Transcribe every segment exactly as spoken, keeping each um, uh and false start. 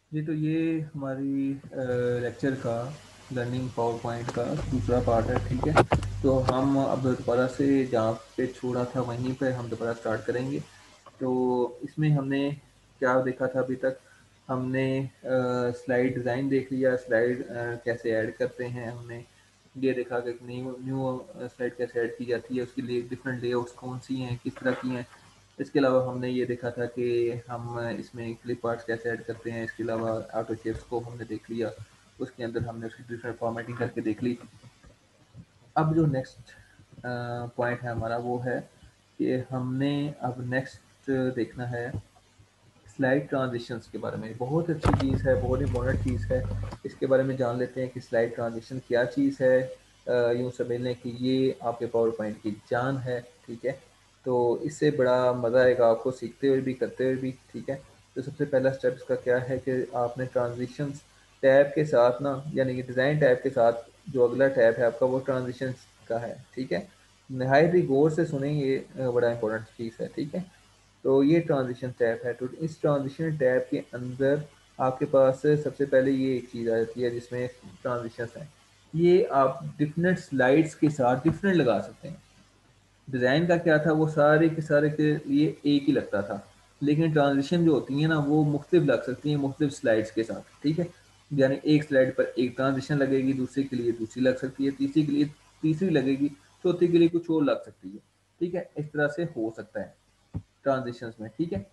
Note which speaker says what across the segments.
Speaker 1: जी, तो ये हमारी अ, लेक्चर का लर्निंग पावर पॉइंट का दूसरा पार्ट है, ठीक है। तो हम अब दोबारा से जहाँ पे छोड़ा था वहीं पे हम दोबारा स्टार्ट करेंगे। तो इसमें हमने क्या देखा था अभी तक? हमने स्लाइड डिज़ाइन देख लिया, स्लाइड कैसे ऐड करते हैं। हमने ये देखा कि न्यू न्यू स्लाइड कैसे ऐड की जाती है, उसके लिए डिफरेंट लेआउट्स कौन सी हैं, किस तरह की हैं। इसके अलावा हमने ये देखा था कि हम इसमें क्लिप आर्ट्स कैसे ऐड करते हैं। इसके अलावा ऑटो शेप्स को हमने देख लिया, उसके अंदर हमने उसकी डिफरेंट फॉर्मेटिंग करके देख ली। अब जो नेक्स्ट पॉइंट है हमारा वो है कि हमने अब नेक्स्ट देखना है स्लाइड ट्रांजिशंस के बारे में। बहुत अच्छी चीज़ है, बहुत इंपॉर्टेंट चीज़ है। इसके बारे में जान लेते हैं कि स्लाइड ट्रांजिशन क्या चीज़ है। अ, यूँ समझ लें कि ये आपके पावर पॉइंट की जान है, ठीक है। तो इससे बड़ा मज़ा आएगा आपको सीखते हुए भी, करते हुए भी, ठीक है। तो सबसे पहला स्टेप इसका क्या है कि आपने ट्रांजिशंस टैब के साथ ना, यानी कि डिज़ाइन टैब के साथ जो अगला टैब है आपका वो ट्रांजिशंस का है, ठीक है। नहायत ही गौर से सुनें, ये अ, बड़ा इंपॉर्टेंट चीज़ है, ठीक है। तो ये ट्रांजिशन टैब है। तो इस ट्रांजिशन टैब के अंदर आपके पास सबसे पहले ये एक चीज़ आ जाती है जिसमें ट्रांजिशंस हैं। ये आप डिफरेंट स्लाइड्स के साथ डिफरेंट लगा सकते हैं। डिज़ाइन का क्या था, वो सारे के सारे के लिए एक ही लगता था, लेकिन ट्रांजिशन जो होती है ना वो मुख्तलिफ लग सकती हैं मुख्तलिफ स्लाइड्स के साथ, ठीक है। यानी एक स्लाइड पर एक ट्रांजिशन लगेगी, दूसरे के लिए दूसरी लग सकती है, तीसरी के लिए तीसरी लगेगी, चौथी के लिए कुछ और लग सकती है, ठीक है। इस तरह से हो सकता है ट्रांजिशंस में, ठीक है।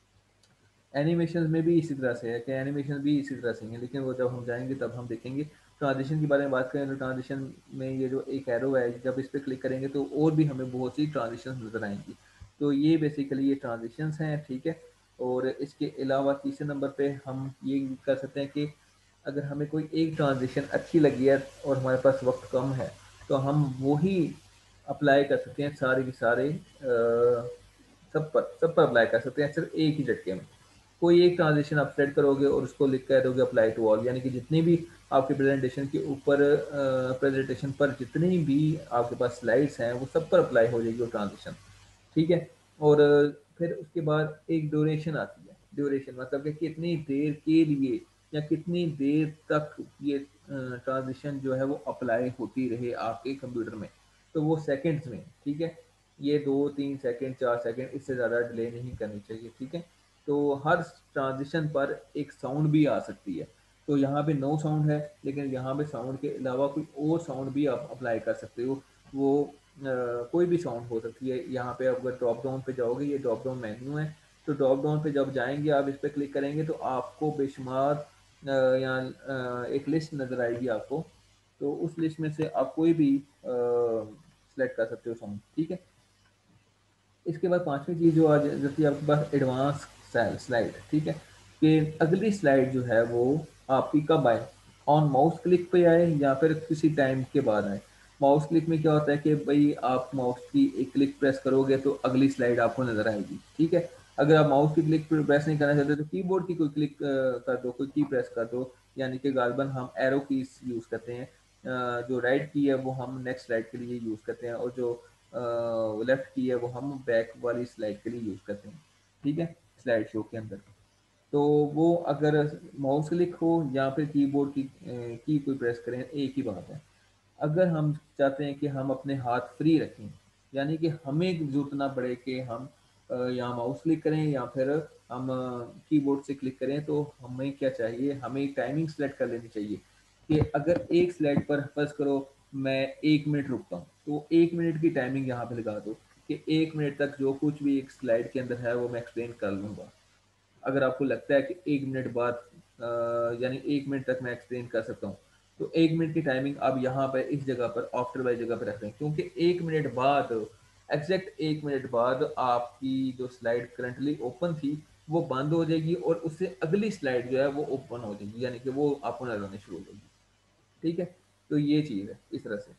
Speaker 1: एनिमेशन में भी इसी तरह से है कि एनिमेशन भी इसी तरह से ही है, लेकिन वो जब हम जाएंगे तब हम देखेंगे। ट्रांजिशन के बारे में बात करें तो ट्रांजिशन में ये जो एक एरो है, जब इस पर क्लिक करेंगे तो और भी हमें बहुत सी ट्रांजिशन नज़र आएंगी। तो ये बेसिकली ये ट्रांजिशंस हैं, ठीक है। और इसके अलावा तीसरे नंबर पे हम ये कर सकते हैं कि अगर हमें कोई एक ट्रांजिशन अच्छी लगी है और हमारे पास वक्त कम है, तो हम वही अप्लाई कर सकते हैं सारे के सारे अ, सब पर सब पर अप्लाई कर सकते हैं सिर्फ एक ही झटके में। कोई एक ट्रांजिशन आप सेट करोगे और उसको लिख कर दोगे अप्लाई टू ऑल, यानी कि जितनी भी आपके प्रेजेंटेशन के ऊपर प्रेजेंटेशन पर जितनी भी आपके पास स्लाइड्स हैं वो सब पर अप्लाई हो जाएगी वो ट्रांजिशन, ठीक है। और अ, फिर उसके बाद एक ड्यूरेशन आती है। ड्यूरेशन मतलब कि कितनी देर के लिए या कितनी देर तक ये ट्रांजिशन जो है वो अप्लाई होती रहे आपके कंप्यूटर में। तो वो सेकंड्स में, ठीक है। ये दो तीन सेकंड, चार सेकंड, इससे ज़्यादा डिले नहीं करनी चाहिए, ठीक है। तो हर ट्रांजिशन पर एक साउंड भी आ सकती है। तो यहाँ पे नो साउंड है, लेकिन यहाँ पे साउंड के अलावा कोई और साउंड भी आप अप्लाई कर सकते हो। वो अ, कोई भी साउंड हो सकती है। यहाँ पे आप अगर ड्रॉप डाउन पे जाओगे, ये ड्रॉप डाउन मेन्यू है। तो ड्रॉप डाउन पे जब जाएंगे आप इस पर क्लिक करेंगे तो आपको बेशुमार अ, यहाँ अ, एक लिस्ट नज़र आएगी आपको। तो उस लिस्ट में से आप कोई भी सेलेक्ट कर सकते हो साउंड, ठीक है। इसके बाद पांचवी चीज़ जो आ जाती है आपके पास एडवांस स्लाइड, ठीक है। कि अगली स्लाइड जो है वो आपकी कब आए, ऑन माउस क्लिक पे आए या फिर किसी टाइम के बाद आए। माउस क्लिक में क्या होता है कि भाई आप माउस की एक क्लिक प्रेस करोगे तो अगली स्लाइड आपको नजर आएगी, ठीक है। अगर आप माउस की क्लिक प्रेस नहीं करना चाहते तो कीबोर्ड की कोई क्लिक कर दो, कोई की प्रेस कर दो। यानी कि गालबन हम एरो कीज यूज करते हैं। अ, जो राइट की है वो हम नेक्स्ट स्लाइड के लिए यूज करते हैं, और जो लेफ्ट की है वो हम बैक वाली स्लाइड के लिए यूज करते हैं, ठीक है, स्लाइड शो के अंदर। तो वो अगर माउस क्लिक हो या फिर कीबोर्ड की की कोई प्रेस करें, एक ही बात है। अगर हम चाहते हैं कि हम अपने हाथ फ्री रखें, यानी कि हमें जरूरत ना पड़े कि हम अ, या माउस क्लिक करें या फिर हम कीबोर्ड से क्लिक करें, तो हमें क्या चाहिए, हमें टाइमिंग सेलेक्ट कर लेनी चाहिए कि अगर एक स्लाइड पर फर्ज करो मैं एक मिनट रुकता हूँ, तो एक मिनट की टाइमिंग यहाँ पे लगा दो कि एक मिनट तक जो कुछ भी एक स्लाइड के अंदर है वो मैं एक्सप्लेन कर लूँगा। अगर आपको लगता है कि एक मिनट बाद अ, यानी एक मिनट तक मैं एक्सप्लेन कर सकता हूँ, तो एक मिनट की टाइमिंग आप यहाँ पर इस जगह पर आफ्टर वाली जगह पर रख दें, क्योंकि एक मिनट बाद, एग्जैक्ट एक मिनट बाद आपकी जो स्लाइड करंटली ओपन थी वो बंद हो जाएगी और उससे अगली स्लाइड जो है वो ओपन हो जाएगी, यानी कि वो आपको नजर आनी शुरू हो जाएगी, ठीक है। तो ये चीज़ है इस तरह से,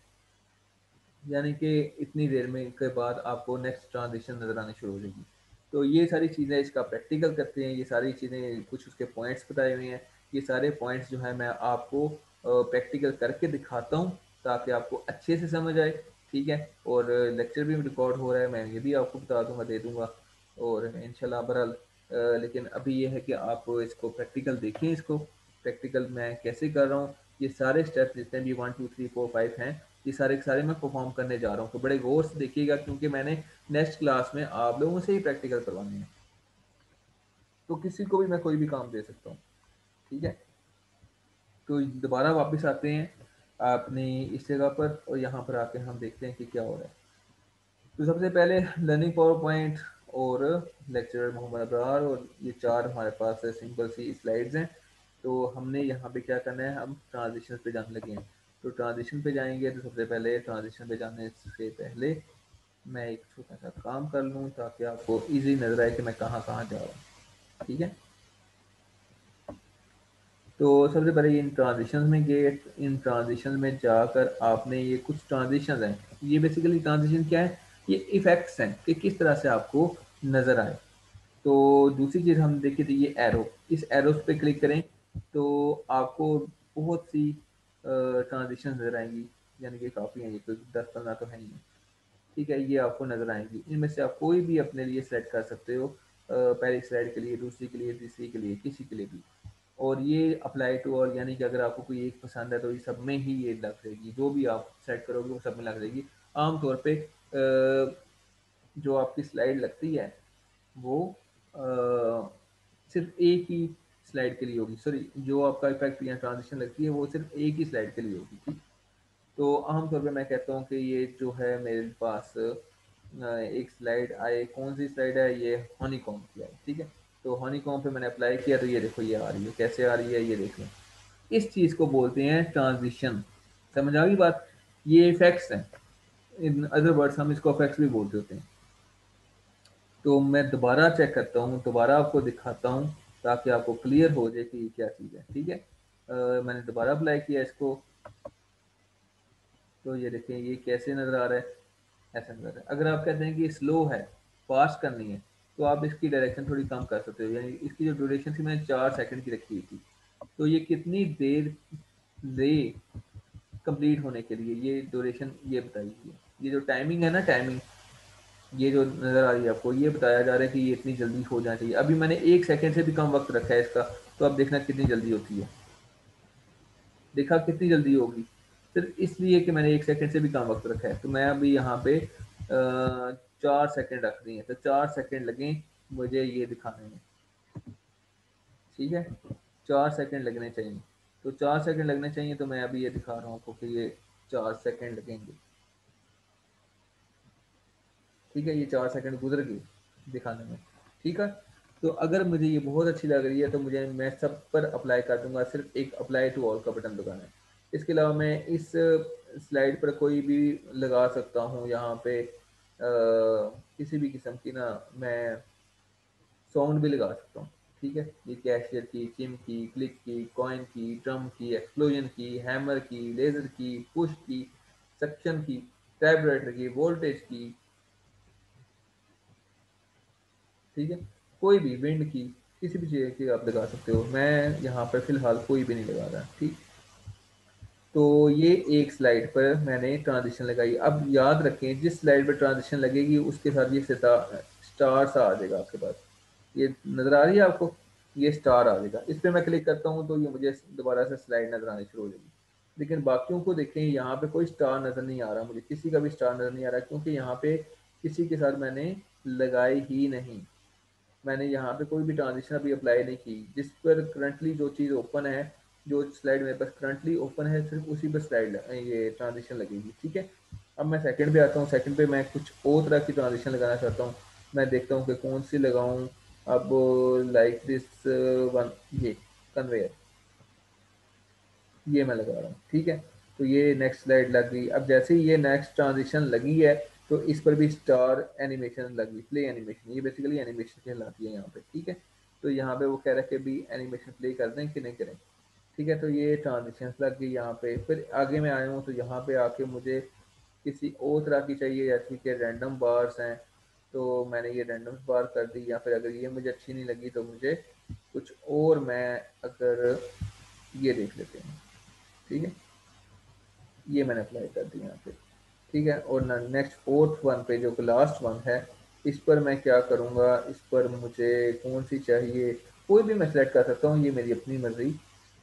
Speaker 1: यानी कि इतनी देर में के बाद आपको नेक्स्ट ट्रांजिशन नज़र आनी शुरू हो जाएगी। तो ये सारी चीज़ें इसका प्रैक्टिकल करते हैं, ये सारी चीज़ें कुछ उसके पॉइंट्स बताए हुए हैं। ये सारे पॉइंट्स जो है मैं आपको प्रैक्टिकल करके दिखाता हूँ ताकि आपको अच्छे से समझ आए, ठीक है। और लेक्चर भी रिकॉर्ड हो रहा है, मैं ये भी आपको बता दूंगा, दे दूंगा। और इंशाल्लाह बहरहाल लेकिन अभी ये है कि आप इसको प्रैक्टिकल देखें, इसको प्रैक्टिकल मैं कैसे कर रहा हूँ, ये सारे स्टेप्स जितने भी one two three four five हैं, ये सारे के सारे मैं परफॉर्म करने जा रहा हूँ। तो बड़े गौर से देखिएगा, क्योंकि मैंने नेक्स्ट क्लास में आप लोगों से ही प्रैक्टिकल करवाने हैं, तो किसी को भी मैं कोई भी काम दे सकता हूँ, ठीक है। तो दोबारा वापस आते हैं अपनी इस जगह पर, और यहाँ पर आके हम देखते हैं कि क्या हो रहा है। तो सबसे पहले लर्निंग पावर पॉइंट और लेक्चरर मोहम्मद अबरार, और ये चार हमारे पास सिंपल सी स्लाइड्स हैं। तो हमने यहाँ पे क्या करना है, हम ट्रांजिशन पे जाने लगे हैं। तो ट्रांजिशन पे जाएंगे, तो सबसे पहले ट्रांजिशन पे जाने से पहले मैं एक छोटा सा काम कर लूँ ताकि आपको इजी नजर आए कि मैं कहाँ कहाँ जा रहा हूँ, ठीक है। तो सबसे पहले इन ट्रांजिशन में गए, इन ट्रांजिशन में जाकर आपने ये कुछ ट्रांजिशन हैं, ये बेसिकली ट्रांजिशन क्या है, ये इफेक्ट्स हैं कि किस तरह से आपको नज़र आए। तो दूसरी चीज़ हम देखें तो ये एरो, इस एरो पे क्लिक करें तो आपको बहुत सी ट्रांजिशन नज़र आएंगी, यानी कि काफ़ी हैं, ये तो दस पंद्रह तो है ही हैं, ठीक है। ये आपको नज़र आएंगी, इनमें से आप कोई भी अपने लिए सेलेक्ट कर सकते हो, अ, पहली स्लाइड के लिए, दूसरी के लिए, तीसरी के लिए, किसी के लिए भी। और ये अप्लाई टू और, यानी कि अगर आपको कोई एक पसंद है तो ये सब में ही ये लग जाएगी, जो भी आप सेट करोगे वो सब में लग जाएगी। आमतौर पे अ, जो आपकी स्लाइड लगती है वो अ, सिर्फ एक ही स्लाइड के लिए होगी, सॉरी, जो आपका इफेक्ट या ट्रांजिशन लगती है वो सिर्फ एक ही स्लाइड के लिए होगी, ठीक। तो आमतौर पे मैं कहता हूँ कि ये जो है मेरे पास अ, एक स्लाइड आए, कौन सी स्लाइड है, ये हनीकॉम की है, ठीक है। तो हनीकॉम पे मैंने अप्लाई किया, तो ये देखो ये आ रही है, कैसे आ रही है ये देखो। इस चीज़ को बोलते हैं ट्रांजिशन, समझ आ गई बात। ये इफेक्ट्स हैं, इन अदर वर्ड्स हम इसको इफेक्ट्स भी बोलते होते हैं। तो मैं दोबारा चेक करता हूँ, दोबारा आपको दिखाता हूँ ताकि आपको क्लियर हो जाए कि ये क्या चीज़ है, ठीक है। अ, मैंने दोबारा अप्लाई किया इसको, तो ये देखें ये कैसे नज़र आ रहा है, ऐसा नज़र आ रहा है। अगर आप कहते हैं कि स्लो है, फास्ट करनी है, तो आप इसकी डायरेक्शन थोड़ी कम कर सकते हो, यानी इसकी जो ड्यूरेशन थी मैंने चार सेकंड की रखी हुई थी, तो ये कितनी देर ले कंप्लीट होने के लिए ये ड्यूरेशन ये बताइए। ये जो टाइमिंग है ना, टाइमिंग ये जो नज़र आ रही है आपको, ये बताया जा रहा है कि ये इतनी जल्दी हो जाना चाहिए। अभी मैंने एक सेकंड से भी कम वक्त रखा है इसका, तो अब देखना कितनी जल्दी होती है, देखा कितनी जल्दी होगी, सिर्फ इसलिए कि मैंने एक सेकंड से भी कम वक्त रखा है। तो मैं अभी यहाँ पे अ, चार सेकंड रख दिए, तो चार सेकंड लगे मुझे ये दिखाने में, ठीक है। चार सेकंड लगने चाहिए, तो चार सेकंड लगने चाहिए, तो मैं अभी ये दिखा रहा हूँ आपको कि ये चार सेकंड लगेंगे, ठीक है। ये चार सेकंड गुजर गए दिखाने में, ठीक है। तो अगर मुझे ये बहुत अच्छी लग रही है तो मुझे, मैं सब पर अप्लाई कर दूंगा, सिर्फ एक अप्लाई टू ऑल का बटन दबाना है। इसके अलावा मैं इस स्लाइड पर कोई भी लगा सकता हूँ, यहाँ पे अ, किसी भी किस्म की ना मैं साउंड भी लगा सकता हूँ, ठीक है। ये कैशियर की, चिम की, क्लिक की, कॉइन की, ड्रम की, एक्सप्लोजन की, हैमर की, लेजर की, पुश की, सक्शन की, टाइपराइटर की, वोल्टेज की, ठीक है। कोई भी विंड की, किसी भी चीज़ की आप लगा सकते हो, मैं यहाँ पर फिलहाल कोई भी नहीं लगा रहा, ठीक। तो ये एक स्लाइड पर मैंने ट्रांजिशन लगाई। अब याद रखें जिस स्लाइड पर ट्रांजिशन लगेगी उसके साथ ये स्टार सा आ जाएगा आपके पास, ये नज़र आ रही है आपको, ये स्टार आ जाएगा। इस पर मैं क्लिक करता हूँ तो ये मुझे दोबारा से स्लाइड नज़र आनी शुरू हो जाएगी। लेकिन बाकियों को देखें, यहाँ पे कोई स्टार नज़र नहीं आ रहा, मुझे किसी का भी स्टार नज़र नहीं आ रहा, क्योंकि यहाँ पे किसी के साथ मैंने लगाई ही नहीं, मैंने यहाँ पे कोई भी ट्रांजिशन अभी अप्लाई नहीं की। जिस पर करंटली जो चीज़ ओपन है, जो स्लाइड मेरे पास करंटली ओपन है, सिर्फ उसी पर स्लाइड ये ट्रांजिशन लगेगी, ठीक है। अब मैं सेकंड पे आता हूँ, सेकंड पे मैं कुछ और तरह की ट्रांजिशन लगाना चाहता हूँ, मैं देखता हूँ कि कौन सी लगाऊँ। अब लाइक दिस वन, ये कन्वेयर, ये मैं लगा रहा हूँ, ठीक है। तो ये नेक्स्ट स्लाइड लग गई। अब जैसे ही ये नेक्स्ट ट्रांजिशन लगी है तो इस पर भी स्टार एनिमेशन लगी, प्ले एनिमेशन, ये बेसिकली एनिमेशन कहलाती है यहाँ पे, ठीक है। तो यहाँ पे वो कह रहा है कि भी एनिमेशन प्ले कर दें कि नहीं करें, ठीक है। तो ये ट्रांजिशन लग गई यहाँ पे। फिर आगे मैं आया हूँ तो यहाँ पे आके मुझे किसी और तरह की चाहिए, जैसे कि रैंडम बार्स हैं, तो मैंने ये रैंडम बार कर दी। या फिर अगर ये मुझे अच्छी नहीं लगी तो मुझे कुछ और, मैं अगर ये देख लेते हैं, ठीक है, ये मैंने अप्लाई कर दी यहाँ पे, ठीक है। और नेक्स्ट फोर्थ वन पे जो कि लास्ट वन है, इस पर मैं क्या करूँगा, इस पर मुझे कौन सी चाहिए, कोई भी मैं सेलेक्ट कर सकता हूँ, ये मेरी अपनी मर्ज़ी।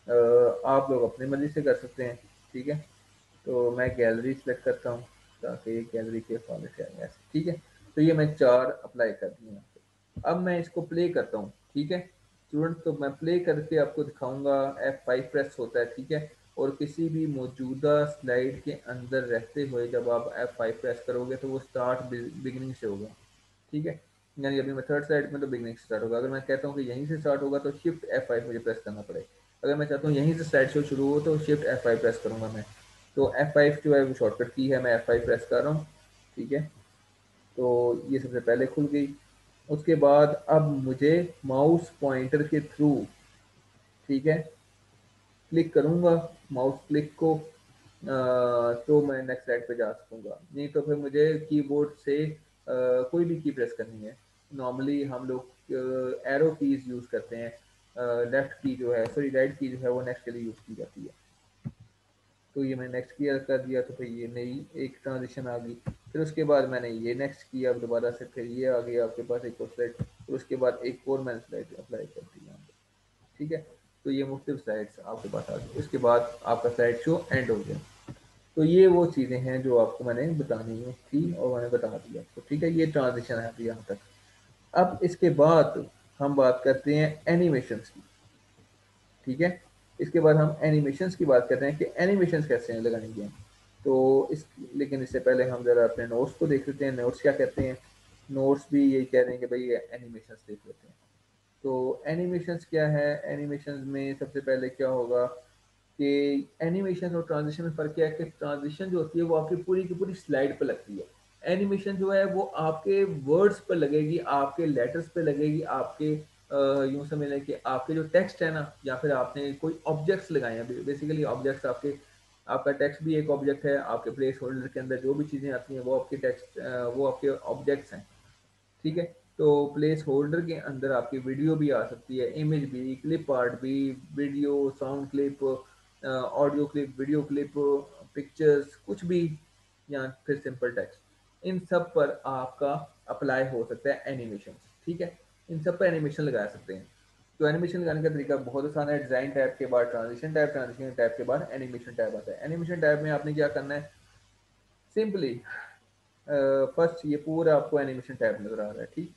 Speaker 1: आप लोग अपनी मर्ज़ी से कर सकते हैं, ठीक है। तो मैं गैलरी सेलेक्ट करता हूँ ताकि गैलरी के हवाले से आए ऐसे, ठीक है। तो ये मैं चार अप्लाई कर दिए यहाँ पे। अब मैं इसको प्ले करता हूँ, ठीक है स्टूडेंट। तो मैं प्ले करके आपको दिखाऊंगा, एफ फाइव प्रेस होता है, ठीक है। और किसी भी मौजूदा स्लाइड के अंदर रहते हुए जब आप एफ फाइव प्रेस करोगे तो वो स्टार्ट बिगिनिंग से होगा, ठीक है। यानी अभी मैं थर्ड स्लाइड में तो बिगनिंग से स्टार्ट होगा। अगर मैं कहता हूँ कि यहीं से स्टार्ट होगा तो शिफ्ट एफ फाइव मुझे प्रेस करना पड़ेगा। अगर मैं चाहता हूँ यहीं से स्लाइड शो शुरू हो तो शिफ्ट एफ फाइव प्रेस करूँगा मैं। तो एफ फाइव जो है वो शॉर्टकट की है, मैं एफ फाइव प्रेस कर रहा हूँ, ठीक है। तो ये सबसे पहले खुल गई। उसके बाद अब मुझे माउस पॉइंटर के थ्रू, ठीक है, क्लिक करूँगा माउस क्लिक को, अ, तो मैं नेक्स्ट स्लाइड पे जा सकूँगा। नहीं तो फिर मुझे कीबोर्ड से अ, कोई भी की प्रेस करनी है। नॉर्मली हम लोग एरो कीज यूज़ करते हैं, लेफ्ट की जो है, सॉरी राइट की जो है वो नेक्स्ट के लिए यूज़ की जाती है। तो ये मैंने नेक्स्ट किया कर दिया तो फिर ये नई एक ट्रांजिशन आ गई। फिर उसके बाद मैंने ये नेक्स्ट किया दोबारा से, फिर ये आ गया आपके पास एक और स्लाइड, फिर उसके बाद एक और मैंने स्लाइड अप्लाई कर दी यहाँ पे, ठीक है। तो ये मुख्तलिफ स्लाइड्स आपके पास आ गई। उसके बाद आपका स्लाइड शो एंड हो गया। तो ये वो चीज़ें हैं जो आपको मैंने बतानी थी और मैंने बता दिया आपको, ठीक है। ये ट्रांजिशन है अभी यहाँ तक। अब इसके बाद हम बात करते हैं एनिमेशंस की, ठीक है। इसके बाद हम एनिमेशंस की बात करते हैं कि एनिमेशंस कैसे लगाएंगे हम। तो इस लेकिन इससे पहले हम ज़रा अपने नोट्स को देख लेते हैं। नोट्स क्या कहते हैं, नोट्स भी यही कह रहे हैं कि भाई एनिमेशंस देख लेते हैं। तो एनिमेशंस क्या है, एनिमेशंस में सबसे पहले क्या होगा कि एनिमेशन और ट्रांजिशन में फ़र्क क्या है कि ट्रांजिशन जो होती है वो आपकी पूरी की पूरी स्लाइड पे लगती है। एनिमेशन जो है वो आपके वर्ड्स पर लगेगी, आपके लेटर्स पे लगेगी, आपके यूँ समझ लें कि आपके जो टेक्स्ट है ना, या फिर आपने कोई ऑब्जेक्ट्स लगाए हैं, बेसिकली ऑब्जेक्ट्स आपके, आपका टेक्स्ट भी एक ऑब्जेक्ट है, आपके प्लेस होल्डर के अंदर जो भी चीज़ें आती हैं वो आपके टेक्स्ट, वो आपके ऑब्जेक्ट्स हैं, ठीक है। तो प्लेस होल्डर के अंदर आपकी वीडियो भी आ सकती है, इमेज भी, क्लिप आर्ट भी, video, sound clip, audio clip, video clip, pictures, कुछ भी, या फिर सिंपल टेक्स्ट, इन सब पर आपका अप्लाई हो सकता है एनिमेशन, ठीक है। इन सब पर एनिमेशन लगा सकते हैं। तो एनिमेशन लगाने का तरीका बहुत आसान है। डिज़ाइन टैब के बाद ट्रांजिशन टैब, ट्रांजिशन टैब के बाद एनिमेशन टैब आता है। एनिमेशन टैब में आपने क्या करना है, सिंपली फर्स्ट ये पूरा आपको एनिमेशन टैब नज़र आ रहा है, ठीक।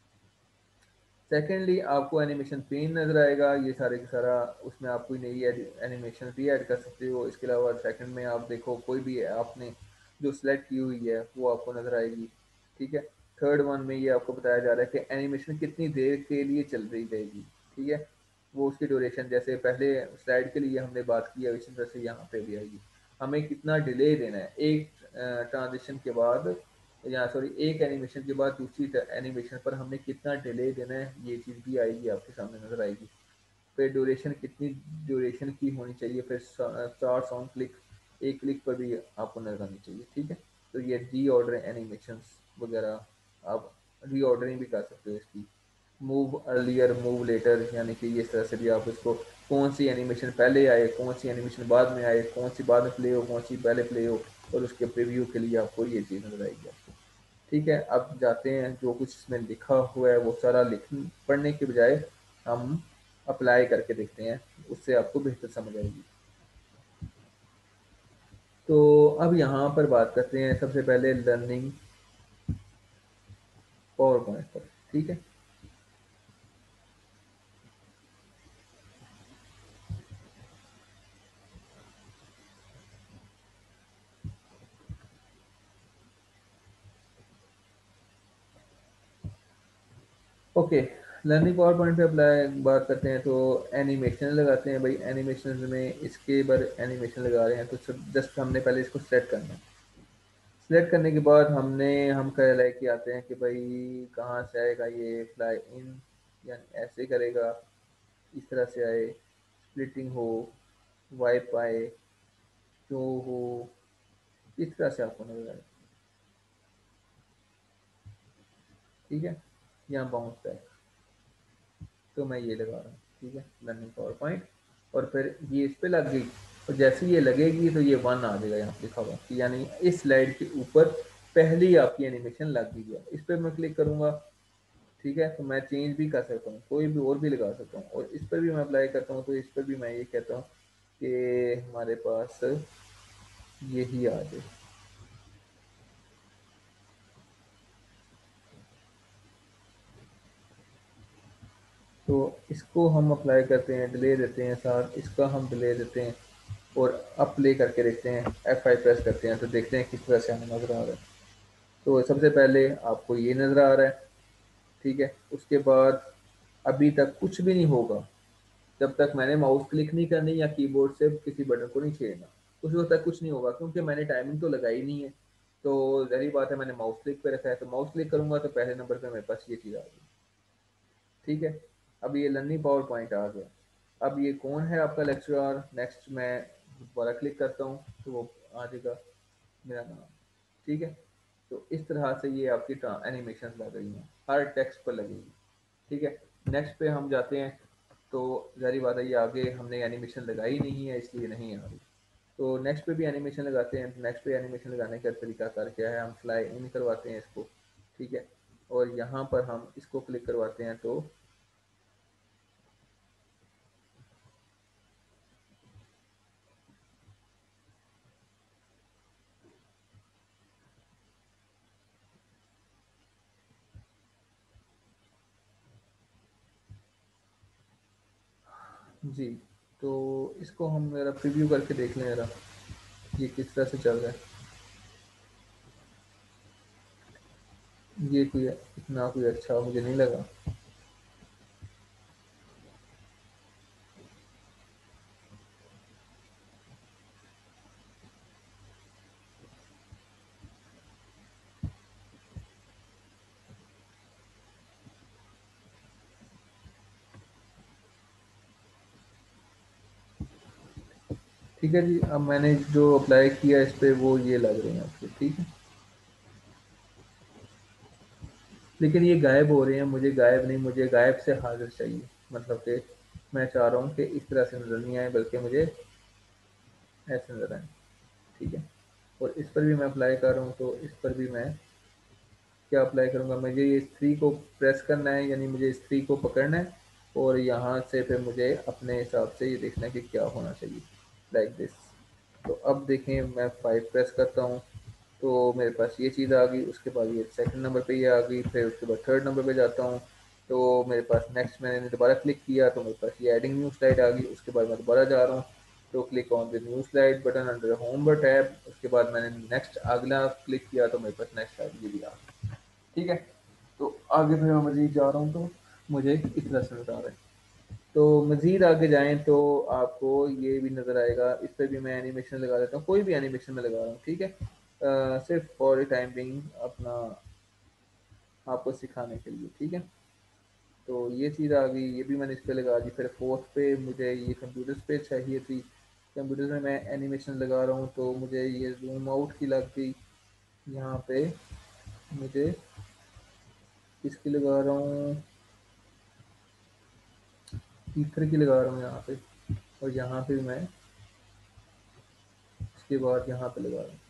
Speaker 1: सेकेंडली आपको एनिमेशन पेन नज़र आएगा, ये सारे का सारा, उसमें आप कोई नई एनिमेशन भी ऐड कर सकते हो। इसके अलावा सेकंड में आप देखो कोई भी आपने जो सिलेक्ट की हुई है वो आपको नज़र आएगी, ठीक है। थर्ड वन में ये आपको बताया जा रहा है कि एनिमेशन कितनी देर के लिए चल रही रहेगी, ठीक है। वो उसकी ड्यूरेशन, जैसे पहले स्लाइड के लिए हमने बात की है, इसी तरह से यहाँ पे भी आएगी। हमें कितना डिले देना है एक ट्रांजिशन के बाद, या सॉरी एक एनिमेशन के बाद दूसरी एनिमेशन पर हमने कितना डिले देना है, ये चीज़ भी आएगी आपके सामने नज़र आएगी। फिर ड्यूरेशन कितनी ड्यूरेशन की होनी चाहिए, फिर चार साउंड क्लिक एक क्लिक पर भी आपको नजर आनी चाहिए, ठीक है। तो ये री ऑर्डर एनिमेशन वगैरह आप री ऑर्डरिंग भी कर सकते हो इसकी। मूव अर्लियर मूव लेटर, यानी कि ये इस तरह से भी आप इसको, कौन सी एनिमेशन पहले आए, कौन सी एनिमेशन बाद में आए, कौन सी बाद में प्ले हो, कौन सी पहले प्ले हो, और उसके प्रीव्यू के लिए आपको ये चीज़ नजर आएगी आपको, ठीक है। अब जाते हैं, जो कुछ इसमें लिखा हुआ है वो सारा लिख पढ़ने के बजाय हम अप्लाई करके देखते हैं, उससे आपको बेहतर समझ आएगी। तो अब यहाँ पर बात करते हैं सबसे पहले लर्निंग पावर पॉइंट पर, ठीक है। ओके, लर्निंग पावर पॉइंट पे अप्लाई बात करते हैं तो एनिमेशन लगाते हैं भाई। एनिमेशन में इसके बार एनिमेशन लगा रहे हैं तो जस्ट हमने पहले इसको सेलेक्ट करना है। सेलेक्ट करने के बाद हमने हम कहलाए कि आते हैं कि भाई कहाँ से आएगा ये, फ्लाई इन, यानी ऐसे करेगा, इस तरह से आए, स्प्लिटिंग हो, वाइप आए, शो हो, इस तरह से आपको नजर आए, ठीक है। यहाँ बाउंस बैक, तो मैं ये लगा रहा हूँ, ठीक है, लर्निंग पावर पॉइंट। और फिर ये इस पे लग गई, और जैसे ये लगेगी तो ये वन आ जाएगा यहाँ पे लिखा हुआ कि यानी इस स्लाइड के ऊपर पहली आपकी एनिमेशन लग गई है। इस पर मैं क्लिक करूंगा, ठीक है, तो मैं चेंज भी कर सकता हूँ, कोई भी और भी लगा सकता हूँ। और इस पर भी मैं अप्लाई करता हूँ, तो इस पर भी मैं ये कहता हूँ कि हमारे पास यही आ जाए। तो इसको हम अप्लाई करते हैं, डिले देते हैं साथ, इसका हम डिले देते हैं और अब प्ले करके देखते हैं, एफ फाइव प्रेस करते हैं तो देखते हैं किस तरह से हमें नज़र आ रहा है। तो सबसे पहले आपको ये नज़र आ रहा है, ठीक है। उसके बाद अभी तक कुछ भी नहीं होगा जब तक मैंने माउस क्लिक नहीं करनी या कीबोर्ड से किसी बटन को नहीं छेड़ना, उस वक्त तक कुछ नहीं होगा क्योंकि मैंने टाइमिंग तो लगाई नहीं है। तो जहरी बात है, मैंने माउस क्लिक पे रखा है, तो माउस क्लिक करूंगा तो पहले नंबर पे मेरे पास ये चीज़ आ गई, ठीक है। अब ये लर्निंग पावर पॉइंट आ गया। अब ये कौन है आपका लेक्चरर, नेक्स्ट मैं दोबारा क्लिक करता हूँ तो वो आ जाएगा मेरा नाम, ठीक है। तो इस तरह से ये आपकी एनिमेशन लग रही हैं, हर टेक्स्ट पर लगेगी, ठीक है। नेक्स्ट पे हम जाते हैं, तो जारी बात है ये आगे हमने एनिमेशन लगाई नहीं है इसलिए नहीं आ रही। तो नेक्स्ट पे भी एनिमेशन लगाते हैं। नेक्स्ट पे एनिमेशन लगाने का तरीका कार क्या है, हम फ्लाई इन करवाते हैं इसको, ठीक है। और यहाँ पर हम इसको क्लिक करवाते हैं तो जी, तो इसको हम ज़रा प्रीव्यू करके देख लें ज़रा, ये किस तरह से चल रहा है। ये कोई इतना कोई अच्छा मुझे नहीं लगा। ठीक है जी, अब मैंने जो अप्लाई किया इस पे वो ये लग रहे हैं आपके, ठीक है। लेकिन ये गायब हो रहे हैं, मुझे गायब नहीं, मुझे गायब से हाजिर चाहिए। मतलब कि मैं चाह रहा हूँ कि इस तरह से नज़र नहीं आए बल्कि मुझे ऐसे नज़र आए, ठीक है। और इस पर भी मैं अप्लाई कर रहा हूँ, तो इस पर भी मैं क्या अप्लाई करूँगा, मुझे ये थ्री को प्रेस करना है, यानी मुझे इस थ्री को पकड़ना है और यहाँ से फिर मुझे अपने हिसाब से ये देखना है कि क्या होना चाहिए, लाइक दिस। तो अब देखें, मैं फाइव प्रेस करता हूँ तो मेरे पास ये चीज़ आ गई। उसके बाद ये सेकंड नंबर पे ये आ गई, फिर उसके बाद थर्ड नंबर पे जाता हूँ तो मेरे पास नेक्स्ट, मैंने दोबारा क्लिक किया तो मेरे पास ये एडिंग न्यू स्लाइड आ गई। उसके बाद मैं दोबारा जा रहा हूँ तो click on the new slide button under home tab. उसके बाद मैंने नेक्स्ट अगला क्लिक किया तो मेरे पास नेक्स्ट स्लाइड ये भी आ गई, ठीक है। तो आगे फिर मैं मज़ीद जा रहा हूँ तो मुझे इस तरह से नज़र आ रहा है। तो मज़ीद आगे जाएँ तो आपको ये भी नज़र आएगा, इस पे भी मैं एनिमेशन लगा देता हूँ, कोई भी एनिमेशन मैं लगा रहा हूँ, ठीक है। अ, सिर्फ फॉर द टाइम बिंग अपना आपको सिखाने के लिए, ठीक है। तो ये चीज़ आ गई, ये भी मैंने इस पे लगा दी। फिर फोर्थ पे मुझे ये कंप्यूटर्स पे चाहिए थी, कंप्यूटर्स में मैं एनिमेशन लगा रहा हूँ तो मुझे ये जूम आउट की लग गई। यहाँ पे मुझे इसकी लगा रहा हूँ, ईथर की लगा रहा हूँ यहाँ पे, और यहाँ पे मैं इसके बाद यहाँ पे लगा रहा हूँ।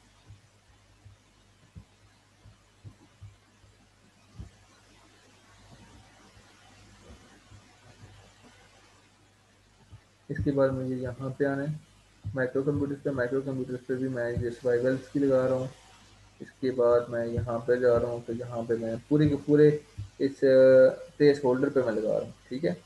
Speaker 1: इसके बाद मुझे यहाँ पे आना है माइक्रो कंप्यूटर्स पे, माइक्रो कंप्यूटर्स पे भी मैं ये सर्वाइवल्स की लगा रहा हूँ। इसके बाद मैं यहाँ पे जा रहा हूँ तो यहाँ पे मैं पूरे के पूरे इस प्लेस होल्डर पे मैं लगा रहा हूँ, ठीक है।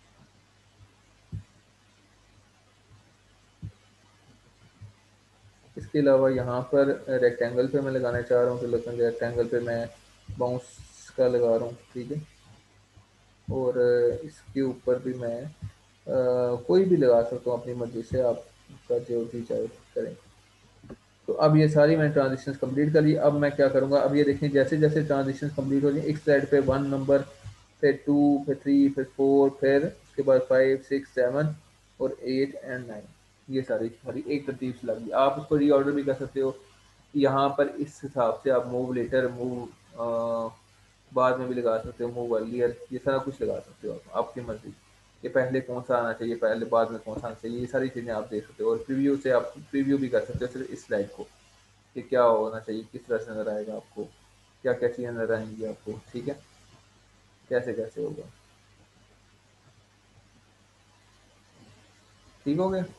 Speaker 1: इसके अलावा यहाँ पर रेक्टेंगल पे मैं लगाना चाह रहा हूँ, तो लेकिन रेक्टेंगल पे मैं बाउंस का लगा रहा हूँ, ठीक है। और इसके ऊपर भी मैं अ, कोई भी लगा सकता हूँ अपनी मर्जी से, आपका जो भी चाहे करें। तो अब ये सारी मैंने ट्रांजिशंस कंप्लीट कर ली। अब मैं क्या करूँगा, अब ये देखें जैसे जैसे ट्रांजिशंस कंप्लीट हो जाए, एक साइड पे वन नंबर, फिर टू, फिर थ्री, फिर फोर, फिर उसके बाद फाइव, सिक्स, सेवन और एट एंड नाइन, ये सारी सारी एक तरतीब से लगी। आप उसको रीऑर्डर भी कर सकते हो, यहाँ पर इस हिसाब से आप मूव लेटर, मूव बाद में भी लगा सकते हो, मूव अर्लियर, ये सारा कुछ लगा सकते हो आप, आपकी मर्जी। ये पहले कौन सा आना चाहिए, पहले बाद में कौन सा आना चाहिए, ये सारी चीज़ें आप देख सकते हो। और प्रीव्यू से आप प्रीव्यू भी कर सकते हो सिर्फ इस स्लाइड को, कि क्या होना चाहिए, किस तरह से नज़र आएगा आपको, क्या क्या चीज़ें नज़र आएंगी आपको, ठीक है, कैसे कैसे होगा। ठीक हो गया।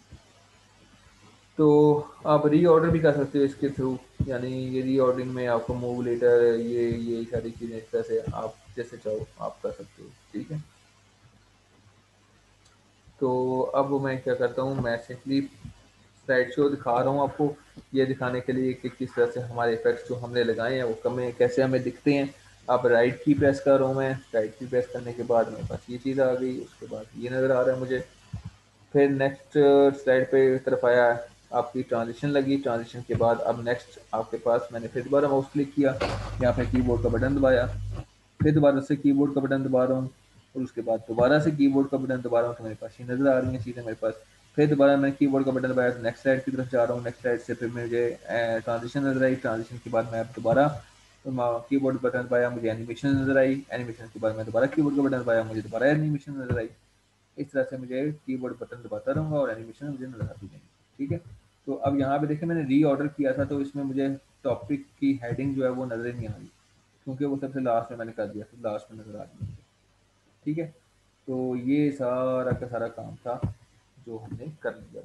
Speaker 1: तो आप रीऑर्डर भी कर सकते हो इसके थ्रू, यानी ये रीऑर्डरिंग में आपको मूव लेटर, ये ये सारी चीज़ें इस तरह से आप जैसे चाहो आप कर सकते हो, ठीक है। तो अब मैं क्या करता हूँ, मैं सिंपली स्लाइड शो दिखा रहा हूँ आपको, ये दिखाने के लिए कि किस तरह से हमारे इफेक्ट्स जो हमने लगाए हैं वो कमें कैसे हमें दिखते हैं। अब राइट की प्रेस कर रहा हूँ मैं, राइट की प्रेस करने के बाद मेरे पास ये चीज़ आ गई, उसके बाद ये नज़र आ रहा है मुझे। फिर नेक्स्ट स्लाइड पे तरफ आया, आपकी ट्रांजिशन लगी, ट्रांजिशन के बाद अब नेक्स्ट आपके पास मैंने फिर दोबारा माउस क्लिक किया, यहाँ पे कीबोर्ड का बटन दबाया, फिर दोबारा से कीबोर्ड का बटन दबा रहा हूँ, और उसके बाद दोबारा से कीबोर्ड का बटन दबा रहा हूँ, तो मेरे पास ये नज़र आ रही है चीज़ें मेरे पास। फिर दोबारा मैंने कीबोर्ड का बटन दबाया तो नेक्स्ट स्लाइड की तरफ जा रहा हूँ, नेक्स्ट स्लाइड से फिर मुझे ट्रांजिशन नज़र आई, ट्रांजिशन के बाद मैं अब दोबारा कीबोर्ड बटन दबाया, मुझे एनिमेशन नज़र आई, एनिमेशन के बाद मैं दोबारा कीबोर्ड का बटन दबाया, मुझे दोबारा एनिमेशन नज़र आई। इस तरह से मुझे कीबोर्ड बटन दबाता रहूँगा और एनिमेशन मुझे नज़र आती रहेगी, ठीक है। तो अब यहाँ पे देखिए मैंने रीऑर्डर किया था, तो इसमें मुझे टॉपिक की हेडिंग जो है वो नज़र ही नहीं आ रही, क्योंकि वो सबसे लास्ट में मैंने कर दिया, तो लास्ट में नज़र आ रही है, ठीक है। तो ये सारा का सारा काम था जो हमने कर लिया,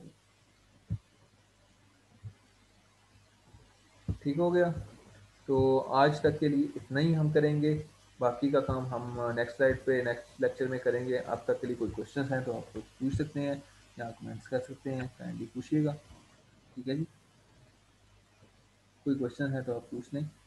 Speaker 1: ठीक हो गया। तो आज तक के लिए इतना ही हम करेंगे, बाकी का काम हम नेक्स्ट स्लाइड पे नेक्स्ट लेक्चर में करेंगे। अब तक के लिए कोई क्वेश्चन हैं तो आप लोग पूछ सकते हैं या कमेंट्स कर सकते हैं, काइंडली पूछिएगा, ठीक है जी। कोई क्वेश्चन है तो आप पूछ लें।